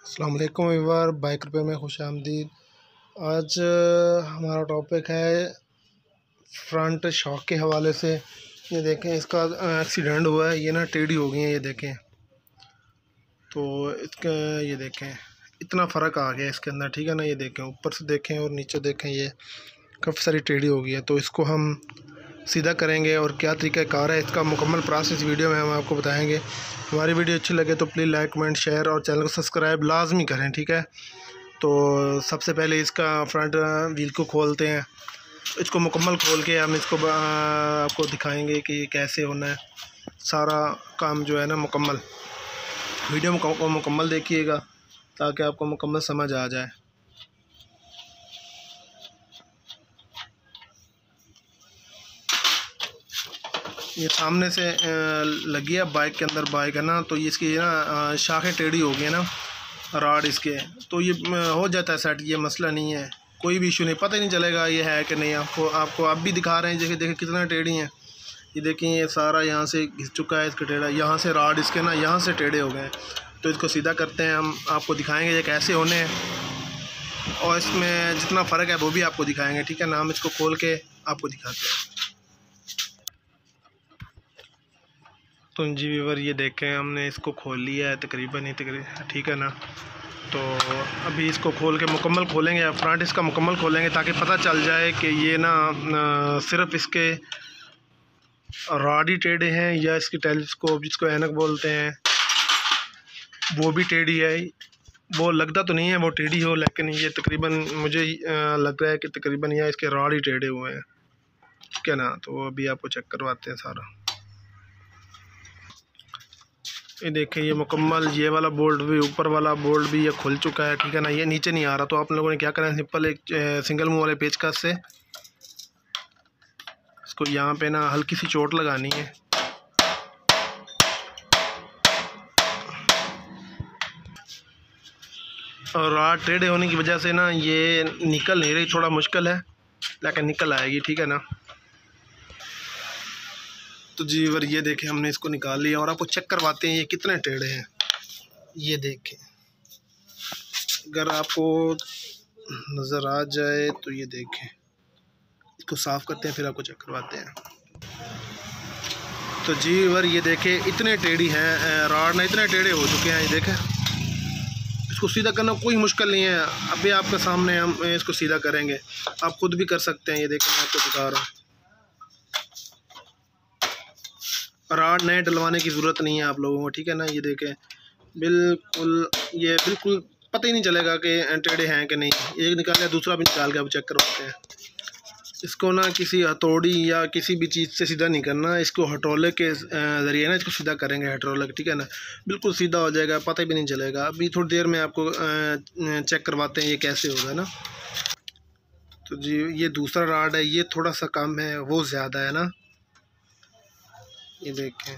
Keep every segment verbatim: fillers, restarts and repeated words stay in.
अस्सलाम वालेकुम viewer, bike repair में खुश आमदीद। आज अ, हमारा टॉपिक है फ्रंट शॉक के हवाले से। ये देखें, इसका एक्सीडेंट हुआ है, ये ना टेढ़ी हो गई है। ये देखें तो इसका ये देखें इतना फ़र्क आ गया इसके अंदर, ठीक है ना। ये देखें, ऊपर से देखें और नीचे देखें, ये काफ़ी सारी टेढ़ी हो गई है। तो इसको हम सीधा करेंगे और क्या तरीका कार है, इसका मुकम्मल प्रोसेस वीडियो में हम आपको बताएंगे। हमारी वीडियो अच्छी लगे तो प्लीज़ लाइक कमेंट शेयर और चैनल को सब्सक्राइब लाजमी करें, ठीक है। तो सबसे पहले इसका फ्रंट व्हील को खोलते हैं। इसको मुकम्मल खोल के हम इसको आपको दिखाएंगे कि ये कैसे होना है सारा काम जो है ना मुकम्मल। वीडियो को मुकम्मल देखिएगा ताकि आपको मुकम्मल समझ आ जाए। ये सामने से लगी है बाइक के अंदर, बाइक है ना, तो ये इसकी ना शाखें टेढ़ी हो गई है ना, राड इसके, तो ये हो जाता है सेट। ये मसला नहीं है, कोई भी इशू नहीं, पता ही नहीं चलेगा ये है कि नहीं। आपको आपको आप भी दिखा रहे हैं, देखिए देखिए कितना टेढ़ी हैं। ये देखिए, ये सारा यहाँ से घिस चुका है इसका टेढ़ा, यहाँ से राड इसके ना यहाँ से टेढ़े हो गए हैं। तो इसको सीधा करते हैं, हम आपको दिखाएँगे ये कैसे होने हैं और इसमें जितना फ़र्क है वो भी आपको दिखाएँगे, ठीक है ना। हम इसको खोल के आपको दिखाते हैं। तो जी व्यूअर, ये देखें, हमने इसको खोल लिया है तकरीबन ही तकरीबन, ठीक है ना। तो अभी इसको खोल के मुकम्मल खोलेंगे, फ्रंट इसका मुकम्मल खोलेंगे ताकि पता चल जाए कि ये ना सिर्फ इसके राड ही टेढ़े हैं या इसकी टेलीस्कोप जिसको ऐनक बोलते हैं वो भी टेढ़ी है। वो लगता तो नहीं है वो टेढ़ी हो, लेकिन ये तकरीबन मुझे लग रहा है कि तकरीबन या इसके राड ही टेढ़े हुए हैं, ठीक है ना। तो अभी आपको चेक करवाते हैं सारा। ये देखें, ये मुकम्मल ये वाला बोल्ट भी, ऊपर वाला बोल्ट भी ये खुल चुका है, ठीक है ना। ये नीचे नहीं आ रहा, तो आप लोगों ने क्या करना है, सिंपल एक सिंगल मुंह वाले पेचकस से इसको यहाँ पे ना हल्की सी चोट लगानी है। और राड टेढ़े होने की वजह से ना ये निकल नहीं रही, थोड़ा मुश्किल है लेकिन निकल आएगी, ठीक है ना। तो जी वर, ये देखें, हमने इसको निकाल लिया और आपको चेक करवाते हैं ये कितने टेढ़े हैं। ये देखें, अगर आपको नज़र आ जाए तो ये देखें, इसको साफ़ करते हैं फिर आपको चेक करवाते हैं। तो जी वर, ये देखें इतने टेढ़ी हैं, राड ना इतने टेढ़े हो चुके हैं। ये देखें, इसको सीधा करना कोई मुश्किल नहीं है। अभी आपके सामने हम इसको सीधा करेंगे, आप खुद भी कर सकते हैं। ये देखें, मैं आपको दिखा रहा हूँ, राड नए डलवाने की ज़रूरत नहीं है आप लोगों को, ठीक है ना। ये देखें, बिल्कुल ये बिल्कुल पता ही नहीं चलेगा कि टेढ़े हैं कि नहीं। एक निकाल लिया, दूसरा भी निकाल के अब चेक करवाते हैं। इसको ना किसी हथौड़ी या किसी भी चीज़ से सीधा नहीं करना, इसको हटोले के ज़रिए ना इसको सीधा करेंगे, हटोले, ठीक है ना। बिल्कुल सीधा हो जाएगा, पता भी नहीं चलेगा। अभी थोड़ी देर में आपको चेक करवाते हैं ये कैसे होगा ना। तो जी, ये दूसरा राड है, ये थोड़ा सा कम है, वो ज़्यादा है ना। ये देखें,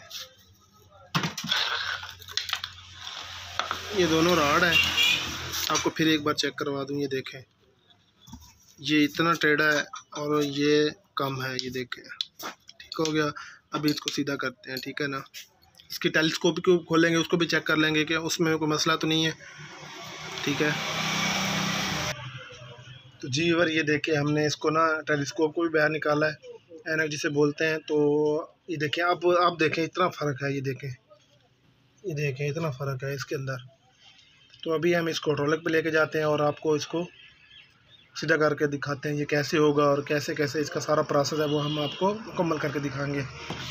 ये दोनों राड है, आपको फिर एक बार चेक करवा दूँ। ये देखें, ये इतना टेढ़ा है और ये कम है। ये देखें, ठीक हो गया। अभी इसको सीधा करते हैं, ठीक है ना। इसकी टेलीस्कोप को खोलेंगे, उसको भी चेक कर लेंगे कि उसमें कोई मसला तो नहीं है, ठीक है। तो जी वर, ये देखें, हमने इसको ना टेलीस्कोप को भी बाहर निकाला है, ऐनक जिसे बोलते हैं। तो ये देखें, आप आप देखें इतना फ़र्क है। ये देखें, ये देखें इतना फ़र्क है इसके अंदर। तो अभी हम इसको रोलक पे लेके जाते हैं और आपको इसको सीधा करके दिखाते हैं ये कैसे होगा और कैसे कैसे इसका सारा प्रोसेस है वो हम आपको मुकम्मल करके दिखाएंगे।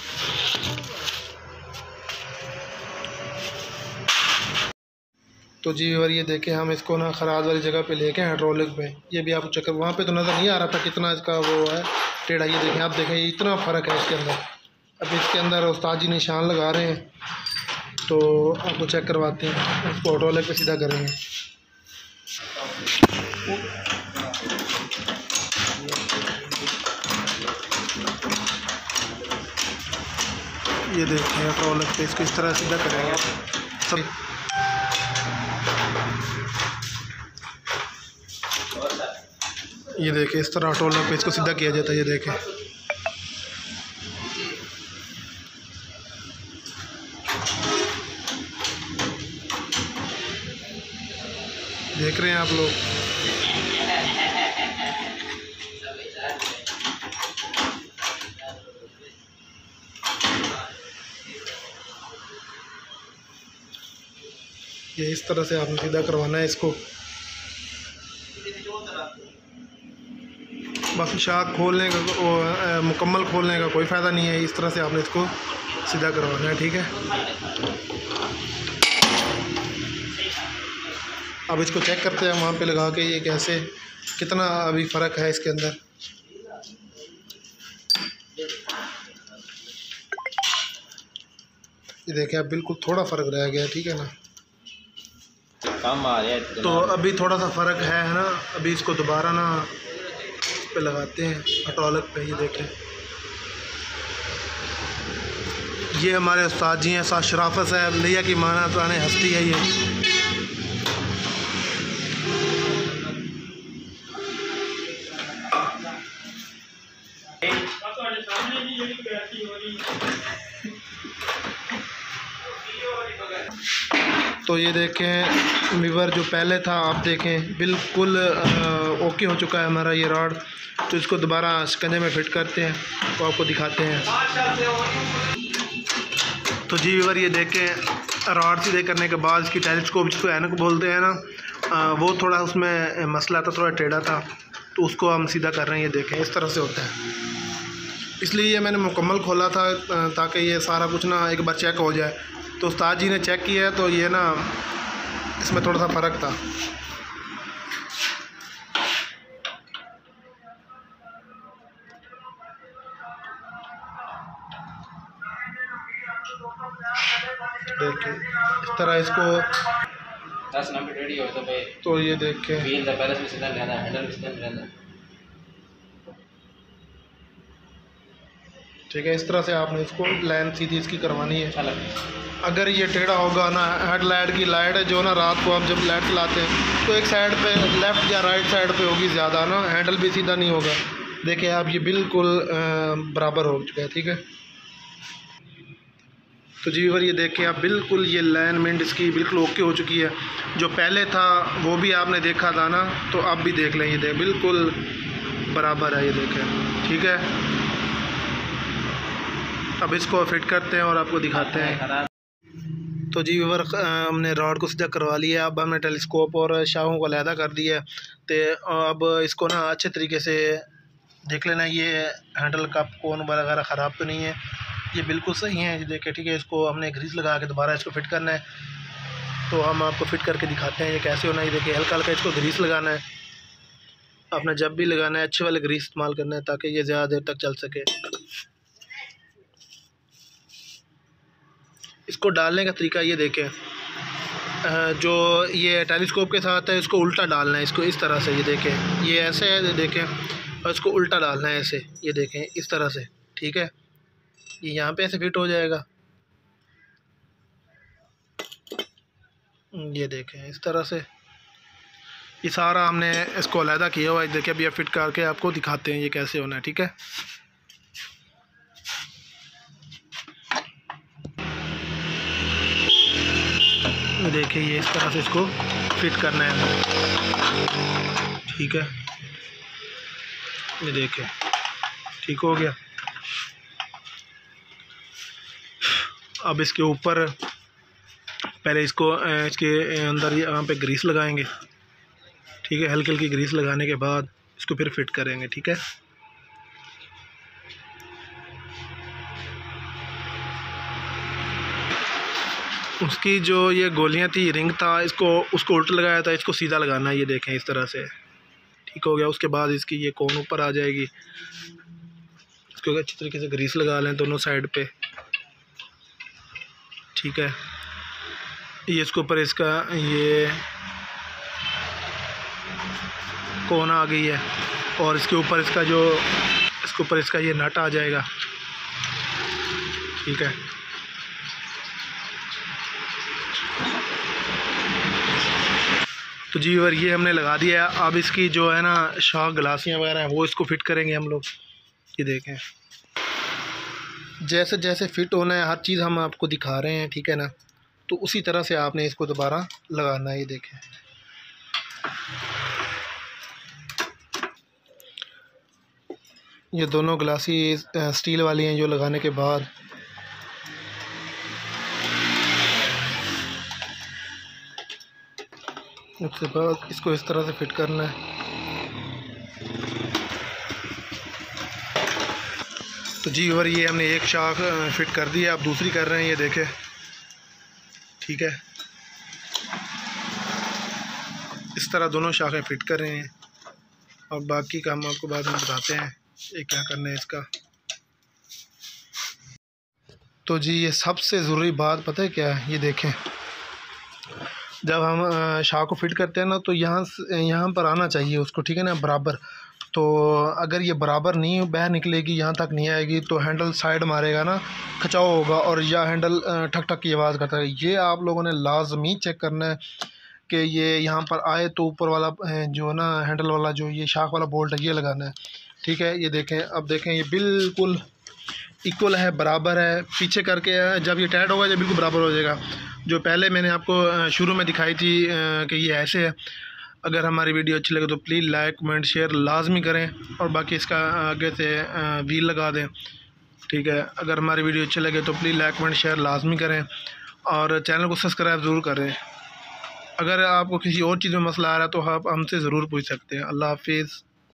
तो जी और ये देखें, हम इसको ना खराज वाली जगह पे लेके हाइड्रोलिक पे, ये भी आपको चक्कर वहाँ पे तो नज़र नहीं आ रहा था कितना इसका वो है टेढ़ा। ये देखें, आप देखें इतना फ़र्क है इसके अंदर। अब इसके अंदर उस्ताद जी निशान लगा रहे हैं, तो आपको चेक करवाते हैं। इसको हाइड्रोलिक पे सीधा करेंगे। ये देखें, हाइड्रोलिक पे इसको इस तरह सीधा करेंगे सब। ये देखें, इस तरह हाइड्रोलिक पे इसको सीधा किया जाता है। ये देखें, देख रहे हैं आप लोग। ये इस तरह से आपने सीधा करवाना है इसको। बाकी शाख खोलने का मुकम्मल खोलने का कोई फ़ायदा नहीं है, इस तरह से आपने इसको सीधा करवाना है, ठीक है। अब इसको चेक करते हैं वहाँ पे लगा के ये कैसे कितना अभी फ़र्क है इसके अंदर। ये देखें अब बिल्कुल थोड़ा फ़र्क रह गया, ठीक है ना। काम आ रहा है तो अभी थोड़ा सा फ़र्क है है ना। अभी इसको दोबारा ना इस पे लगाते हैं अटोलक पे। ये देखें ये हमारे उस्ताद जी हैं, साथ शराफत साहब लिया की माना पुराने हस्ती है ये। तो ये देखें वीवर जो पहले था आप देखें बिल्कुल ओके हो चुका है हमारा ये रॉड। तो इसको दोबारा शिकंजे में फिट करते हैं तो आपको दिखाते हैं। तो जी वीवर ये देखें रॉड सीधे करने के बाद इसकी टेलीस्कोप जिसको ऐनक बोलते हैं ना, वो थोड़ा उसमें मसला था, थोड़ा टेढ़ा था, तो उसको हम सीधा कर रहे हैं। ये देखें इस तरह से होता है, इसलिए ये मैंने मुकम्मल खोला था ताकि ये सारा कुछ ना एक बार चेक हो जाए। तो उस्ताद जी ने चेक किया है तो ये ना इसमें थोड़ा सा फ़र्क था। देखिए इस तरह इसको दस नंबर रेडी हो तो भाई। तो ये देखें व्हील दा बैलेंस में सीधा लेना है, हैंडल में सीधा लेना है, ठीक है। इस तरह से आपने इसको लाइन सीधी इसकी करवानी है। अगर ये टेढ़ा होगा ना, हेडलाइट की लाइट है जो ना रात को आप जब लाइट चलाते हैं तो एक साइड पे लेफ़्ट या राइट साइड पे होगी ज़्यादा ना, हैंडल भी सीधा नहीं होगा। देखिए आप ये बिल्कुल बराबर हो चुका है, ठीक है। तो जी वीवर ये देखें आप बिल्कुल ये लाइनमेंट इसकी बिल्कुल ओके हो चुकी है। जो पहले था वो भी आपने देखा था ना, तो अब भी देख लें, ये देख बिल्कुल बराबर है, ये देखें, ठीक है। अब इसको फिट करते हैं और आपको दिखाते हैं। तो जी वीवर हमने रॉड को सीधा करवा लिया। अब हमने टेलीस्कोप और शाहों को अलहदा कर दिया। तो अब इसको ना अच्छे तरीके से देख लेना, ये हैंडल का कोन वगैरह ख़राब तो नहीं है, ये बिल्कुल सही है। ये देखें, ठीक है। इसको हमने ग्रीस लगा के दोबारा इसको फिट करना है, तो हम आपको फिट करके दिखाते हैं ये कैसे होना है। ये देखिए हल्का हल्का इसको ग्रीस लगाना है। आपने जब भी लगाना है अच्छे वाले ग्रीस इस्तेमाल करना है ताकि ये ज़्यादा देर तक चल सके। इसको डालने का तरीका ये देखें, जो ये टेलीस्कोप के साथ है इसको उल्टा डालना है, इसको इस तरह से, ये देखें ये ऐसे है, देखें, और इसको उल्टा डालना है ऐसे, ये देखें इस तरह से, ठीक है। ये यहाँ पे ऐसे फिट हो जाएगा, ये देखें इस तरह से। ये सारा हमने इसको अलहदा किया हुआ है। देखिए अभी फिट करके आपको दिखाते हैं ये कैसे होना है, ठीक है। देखिए ये इस तरह से इसको फिट करना है, ठीक है। ये देखिए ठीक हो गया। अब इसके ऊपर पहले इसको इसके अंदर यहाँ पे ग्रीस लगाएंगे, ठीक है। हल्की हल्की ग्रीस लगाने के बाद इसको फिर फिट करेंगे, ठीक है। उसकी जो ये गोलियां थी, रिंग था, इसको उसको उल्टा लगाया था, इसको सीधा लगाना है, ये देखें इस तरह से, ठीक हो गया। उसके बाद इसकी ये कोन ऊपर आ जाएगी, इसको अच्छी तरीके से ग्रीस लगा लें दोनों साइड पे, ठीक है। ये इसके ऊपर इसका ये कोन आ गई है और इसके ऊपर इसका जो इसके ऊपर इसका ये नट आ जाएगा, ठीक है। तो जी और ये हमने लगा दिया है। अब इसकी जो है ना शॉक ग्लासियाँ वगैरह हैं वो इसको फिट करेंगे हम लोग। ये देखें जैसे जैसे फिट होना है हर चीज़ हम आपको दिखा रहे हैं, ठीक है ना। तो उसी तरह से आपने इसको दोबारा लगाना है। ये देखें ये दोनों गिलासी स्टील वाली हैं जो लगाने के बाद उसके बाद इसको इस तरह से फिट करना है। तो जी और ये हमने एक शाख फिट कर दी है, अब दूसरी कर रहे हैं, ये देखें। ठीक है, इस तरह दोनों शाखें फिट कर रहे हैं और बाकी का हम आपको बाद में बताते हैं ये क्या करना है इसका। तो जी ये सबसे ज़रूरी बात पता है क्या है, ये देखें, जब हम शाख को फिट करते हैं ना तो यहाँ यहाँ पर आना चाहिए उसको, ठीक है ना, बराबर। तो अगर ये बराबर नहीं बाहर निकलेगी, यहाँ तक नहीं आएगी, तो हैंडल साइड मारेगा ना, खिंचाव होगा और या हैंडल ठक ठक की आवाज़ करता है। ये आप लोगों ने लाजमी चेक करना है कि ये यहाँ पर आए तो ऊपर वाला जो ना हैंडल वाला जो ये शाख वाला बोल्ट है ये लगाना है। ठीक है, ये देखें, अब देखें ये बिल्कुल इक्वल है, बराबर है। पीछे करके जब ये टाइट होगा ये बिल्कुल बराबर हो जाएगा। जो पहले मैंने आपको शुरू में दिखाई थी कि ये ऐसे है। अगर हमारी वीडियो अच्छी लगे तो प्लीज़ लाइक कमेंट शेयर लाजमी करें और बाकी इसका आगे से व्हील लगा दें। ठीक है, अगर हमारी वीडियो अच्छी लगे तो प्लीज़ लाइक कमेंट शेयर लाजमी करें और चैनल को सब्सक्राइब ज़रूर करें। अगर आपको किसी और चीज़ में मसला आ रहा है तो आप हमसे ज़रूर पूछ सकते हैं। अल्लाह हाफिज़।